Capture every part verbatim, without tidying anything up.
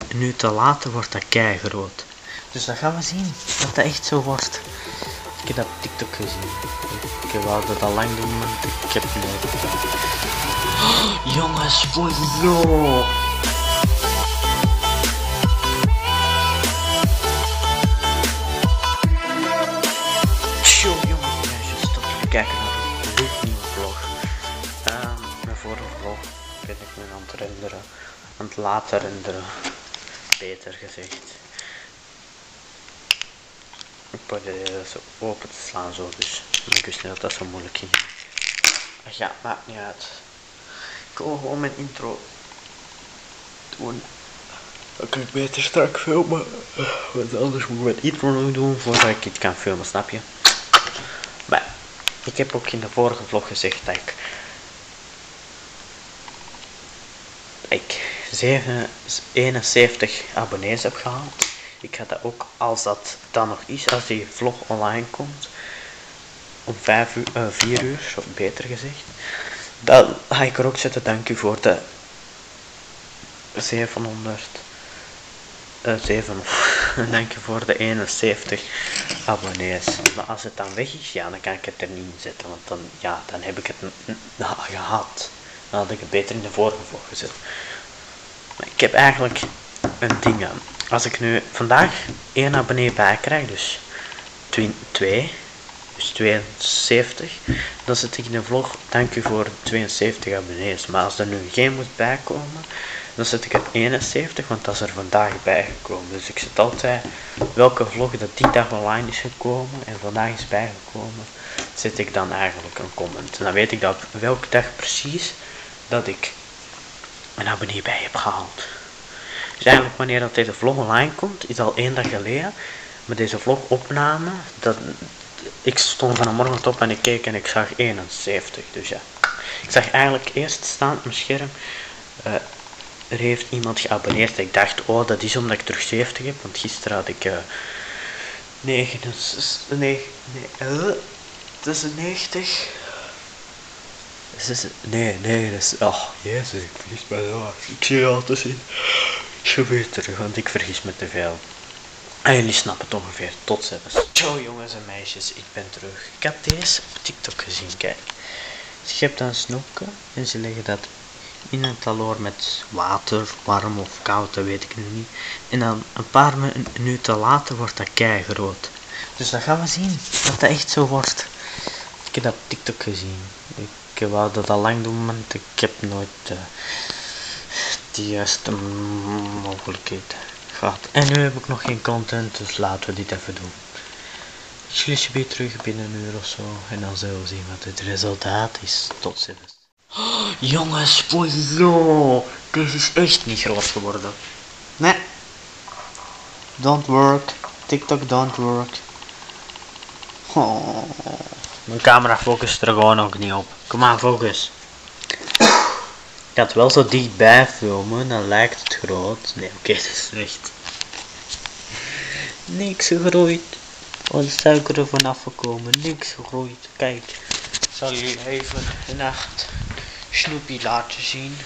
minuten later wordt dat keigroot. Dus dan gaan we zien dat dat echt zo wordt. Ik heb dat op TikTok gezien. Ik wou dat al lang doen, maar ik heb het nooit gedaan. Oh, jongens, voor jou! Yo jongens en meisjes, tot jullie kijken naar een gloednieuwe vlog. Uh, mijn vorige vlog ben ik me aan het renderen, aan het laten renderen, beter gezegd. Ik probeer zo open te slaan zo, dus ik wist niet dat dat zo moeilijk ging. Ach ja, maakt niet uit. Ik wil gewoon mijn intro doen. Dan kan ik beter strak filmen, want anders moet ik mijn intro nog doen voordat ik het kan filmen, snap je? Maar ik heb ook in de vorige vlog gezegd dat ik, ik eenenzeventig abonnees heb gehaald. Ik ga dat ook, als dat dan nog is, als die vlog online komt, om vijf uur, uh, vier uur, of beter gezegd, dan ga ik er ook zetten, dank u voor de zevenhonderd, uh, zevenhonderd, dank u voor de eenenzeventig abonnees. Maar als het dan weg is, ja, dan kan ik het er niet in zetten, want dan, ja, dan heb ik het gehad. Dan had ik het beter in de vorige vlog gezet. Maar ik heb eigenlijk een ding aan. Als ik nu vandaag één abonnee bij krijg, dus twee, dus tweeënzeventig, dan zet ik in de vlog, dank u voor tweeënzeventig abonnees. Maar als er nu geen moet bijkomen, dan zet ik er eenenzeventig, want dat is er vandaag bijgekomen. Dus ik zet altijd welke vlog dat die dag online is gekomen en vandaag is bijgekomen, zet ik dan eigenlijk een comment. En dan weet ik dat op welke dag precies dat ik een abonnee bij heb gehaald. Dus eigenlijk wanneer dat deze vlog online komt, is al één dag geleden. Met deze vlog opname, dat, ik stond vanmorgen op en ik keek en ik zag eenenzeventig. Dus ja, ik zag eigenlijk eerst staan op mijn scherm, uh, er heeft iemand geabonneerd. Ik dacht, oh dat is omdat ik terug zeventig heb, want gisteren had ik uh, negenennegentig, nee, nee, uh, negentig. Nee, nee, dat is, oh jezus, ik vergis me zo. Ik zie je altijd zien. Ik gebeurt terug, want ik vergis me te veel. En jullie snappen het ongeveer, tot zelfs. Ciao jongens en meisjes, ik ben terug. Ik heb deze op TikTok gezien, kijk. Dus je hebt een snoepje en ze leggen dat in een taloor met water, warm of koud, dat weet ik nu niet. En dan een paar minuten later wordt dat keigroot. Dus dan gaan we zien dat dat echt zo wordt. Ik heb dat op TikTok gezien. Ik wou dat al lang doen, maar ik heb nooit uh, de juiste mogelijkheid gehad. En nu heb ik nog geen content, dus laten we dit even doen. Ik zie je weer terug binnen een uur of zo en dan zullen we zien wat het resultaat is. Tot ziens. Oh, jongens, voor jou, deze is echt niet groot geworden. Nee. Don't work. TikTok don't work. Oh. Mijn camera focust er gewoon ook niet op. Kom aan, focus. Ik ga het wel zo dichtbij filmen, dan lijkt het groot. Nee, oké, okay, dat is echt niks gegroeid. Oh, de suiker er vanaf gekomen, niks gegroeid. Kijk, ik zal jullie even de nacht Snoopy laten zien.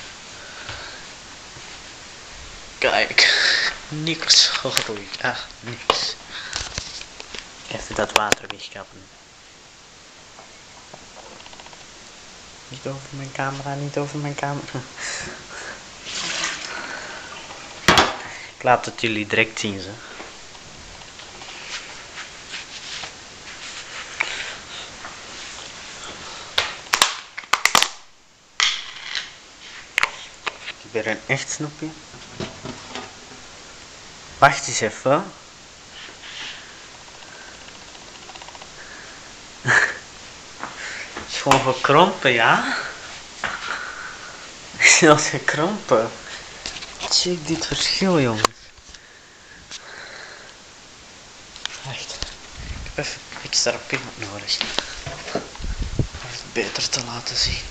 Kijk, niks gegroeid, echt niks. Even dat water wegkappen. Niet over mijn camera, niet over mijn camera. Ik laat het jullie direct zien, ze. Ik heb weer een echt snoepje. Wacht eens even. Gewoon gekrompen, ja? Zelfs gekrompen. Check dit verschil, jongens. Wacht. Ik heb even extra pigment nodig. Om het beter te laten zien.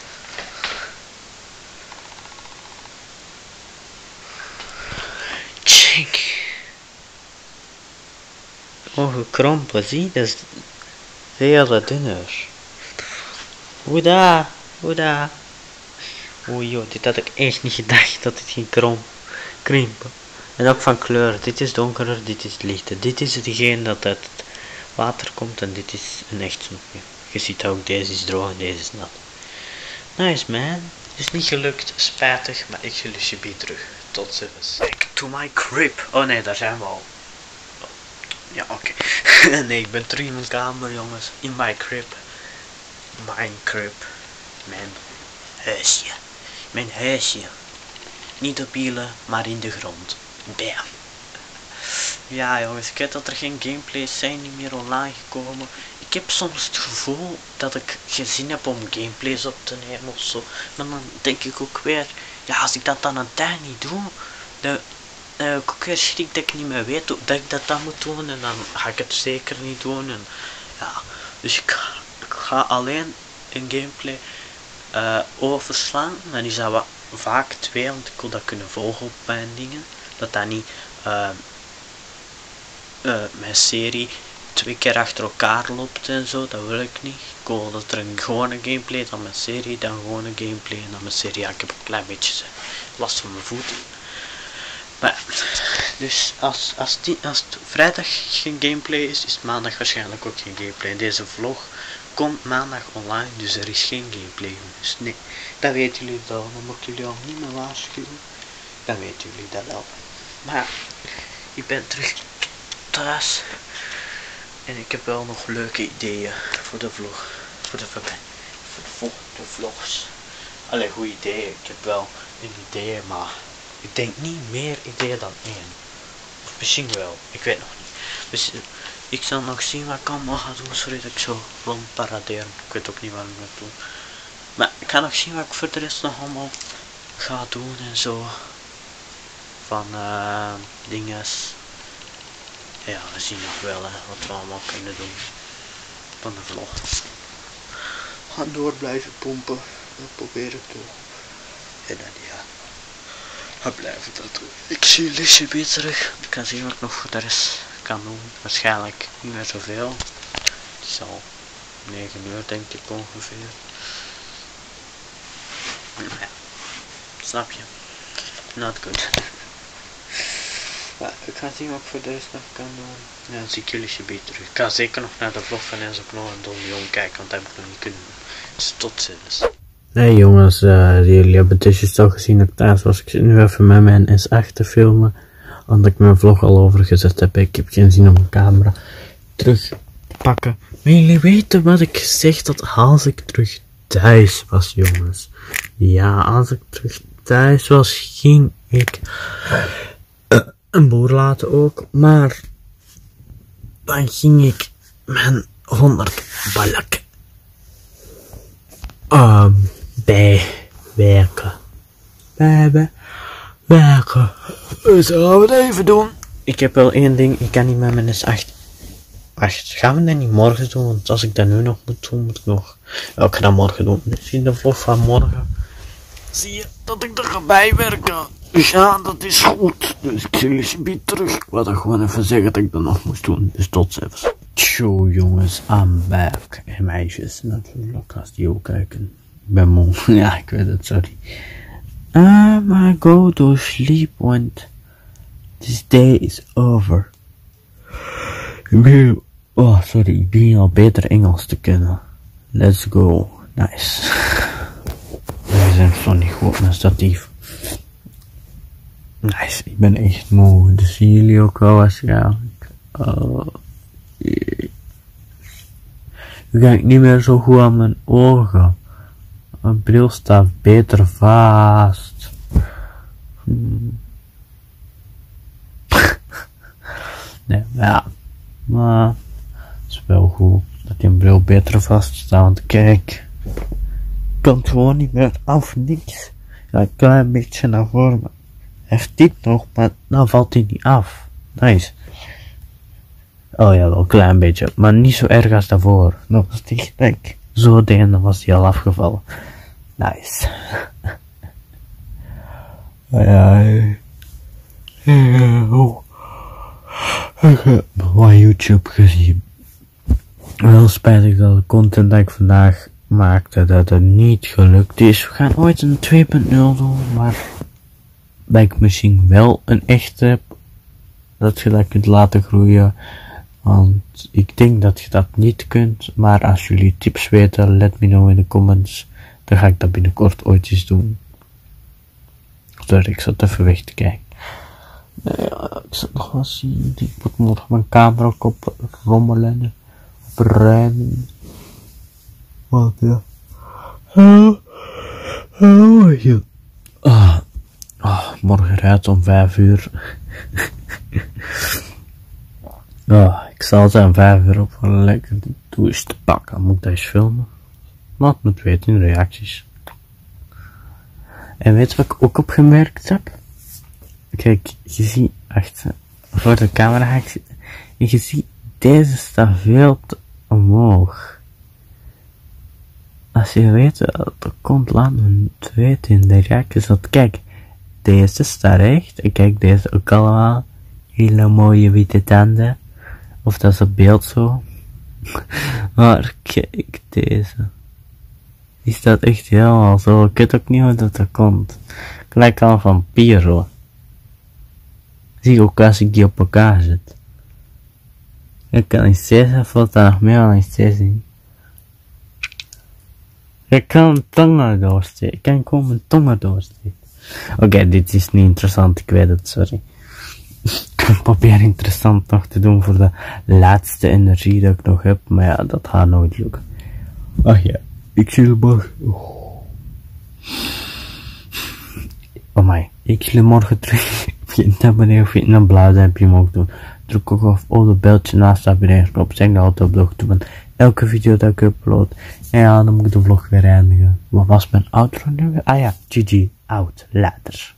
Check. Oh, gekrompen, zie? Dat is veel dunner. Hoeda, hoeda. Oei joh, dit had ik echt niet gedacht dat dit ging krom, krimpen. En ook van kleur. Dit is donkerder, dit is lichter. Dit is degene dat uit het water komt en dit is een echt snoepje. Je ziet ook, deze is droog en deze is nat. Nice man. Het is niet gelukt, spijtig, maar ik zie jullie bij terug. Tot ziens. Back to my crib. Oh nee, daar zijn we al. Ja, oké. Okay. Nee, ik ben terug in mijn kamer, jongens. In my crib. Mijn crib. Mijn huisje. Mijn huisje. Niet op wielen, maar in de grond. Bam. Ja, jongens, ik weet dat er geen gameplays zijn die meer online gekomen. Ik heb soms het gevoel dat ik geen zin heb om gameplays op te nemen of zo. Maar dan denk ik ook weer, ja, als ik dat dan een tijd niet doe, dan heb ik ook weer schrik dat ik niet meer weet dat ik dat dan moet doen. En dan ga ik het zeker niet doen. En ja, dus ik ga, ik ga alleen een gameplay uh, overslaan. Dan is dat wat, vaak twee, want ik wil dat kunnen volgen op mijn dingen. Dat dat niet uh, uh, mijn serie twee keer achter elkaar loopt en zo, dat wil ik niet. Ik wil dat er een gewone gameplay, dan mijn serie, dan gewone gameplay en dan mijn serie. Ja, ik heb een klein beetje last van mijn voeten. Maar, dus als, als, die, als het vrijdag geen gameplay is, is maandag waarschijnlijk ook geen gameplay. Deze vlog komt maandag online, dus er is geen gameplay. Dus nee, dat weten jullie wel. Dan moet ik jullie al niet meer waarschuwen. Dan weten jullie dat wel. Maar ik ben terug thuis. En ik heb wel nog leuke ideeën voor de vlog. Voor de voorbij. Voor de volgende vlogs. Allee, goede ideeën. Ik heb wel een idee, maar ik denk niet meer ideeën dan één. Of misschien wel. Ik weet nog niet. Dus uh, ik zal nog zien wat ik allemaal ga doen. Sorry dat ik zo rond paradeer. Ik weet ook niet wat ik moet doen. Maar ik ga nog zien wat ik voor de rest nog allemaal ga doen en zo. Van uh, dinges. Ja, we zien nog wel hè, wat we allemaal kunnen doen van de vlog. Gaan door blijven pompen. Dat probeer ik te doen. En dan ja. We blijven dat doen. Ik zie Lisje weer terug. Ik kan zien wat ik nog voor de rest kan doen. Waarschijnlijk niet meer zoveel. Het is al negen uur denk ik ongeveer. Ja. Snap je? Not good. Ja, ik ga zien wat ik voor de rest nog kan doen. Ja, dan zie ik jullie alsjeblieft terug. Ik ga zeker nog naar de vlog van Enzo Knol en Don Jong kijken, want dat heb ik nog niet kunnen doen. Dus tot ziens. Hey jongens, uh, jullie hebben het dus al gezien dat ik thuis was. Ik zit nu even met mijn S acht te filmen. Omdat ik mijn vlog al overgezet heb. Ik heb geen zin om mijn camera terug te pakken. Maar jullie weten wat ik zeg, dat als ik terug thuis was, jongens. Ja, als ik terug thuis was, ging ik uh, een boer laten ook. Maar dan ging ik mijn honderd balk uh, bij werken. Bij, bij werken. Dus gaan we het even doen. Ik heb wel één ding, ik kan niet met mijn S acht. Wacht, gaan we dat niet morgen doen? Want als ik dat nu nog moet doen, moet ik nog. Ja, ik ga dat morgen doen. Dus in de vlog van morgen zie je dat ik er ga bijwerken. Dus ja, dat is goed. Dus ik zie jullie niet terug. Ik wou dat gewoon even zeggen dat ik dat nog moest doen. Dus tot ziens. Tjo jongens, I'm back. En meisjes natuurlijk, als die ook kijken. Ik ben moe. Ja, ik weet het, sorry. I might go to sleep want this day is over. Ik ben, oh sorry, ik begin al beter Engels te kennen. Let's go. Nice. We zijn zo niet goed met statief. Nice, ik ben echt moe. Dus zien jullie ook wel waarschijnlijk. Uh, nu ga ik niet meer zo goed aan mijn ogen. Mijn bril staat beter vast. Hmm. Nee, maar ja. Maar het is wel goed dat die bril beter vast staat. Want kijk, ik kan het gewoon niet meer af, niks. Ja, een klein beetje naar voren. Maar heeft dit nog, maar dan valt hij niet af. Nice. Oh ja, wel een klein beetje. Maar niet zo erg als daarvoor. Nog steeds gelijk. Zo deed, dan was hij al afgevallen. Nice. Ja, oh. Ik heb wat YouTube gezien. Wel spijtig dat de content dat ik vandaag maakte, dat het niet gelukt is. We gaan ooit een twee punt nul doen, maar dat ik misschien wel een echte heb dat je dat kunt laten groeien. Want ik denk dat je dat niet kunt, maar als jullie tips weten, let me know in de comments. Dan ga ik dat binnenkort ooit eens doen. Sorry, ik zat even weg te kijken. Ja, ik zat nog wel zien. Ik moet morgen mijn camera ook op rommelen. Op ruimen. Wat ja. Oh, oh, ja. Ah, oh, morgen rijdt om vijf uur. Oh, ik zal zijn vijf uur op een lekker douche te pakken. Moet ik dat eens filmen? Laat me het weten in reacties. En weet je wat ik ook opgemerkt heb? Kijk, je ziet achter, voor de camera ga ik zitten. En je ziet, deze staat veel te omhoog. Als je weet dat er komt, laat me het weten in de reacties. Want kijk, deze staat recht. En kijk, deze ook allemaal. Hele mooie witte tanden. Of dat is het beeld zo. Maar kijk, deze. Die staat echt helemaal zo. Ik weet ook niet hoe dat er komt. Gelijk al een vampier zo. Zie je ook als ik die op elkaar zet. Ik kan niet steeds, valt daar nog meer aan niet steeds zien. Ik kan mijn tongen doorsteken. Ik kan gewoon mijn tongen doorsteken. Oké, okay, dit is niet interessant, ik weet het, sorry. Ik probeer interessant nog te doen voor de laatste energie dat ik nog heb, maar ja, dat gaat nooit lukken. Ach ja, ik zie je morgen. Oh, oh my, ik zie je morgen terug. Vergeet niet abonneren of je een blauw duimpje mag doen. Druk ook op oh, de beltje naast de abonneerknop. Zeg dat altijd op de hoogte van elke video dat ik upload. En ja, dan moet ik de vlog weer eindigen. Wat was mijn outro nu? Ah ja, G G, out, later.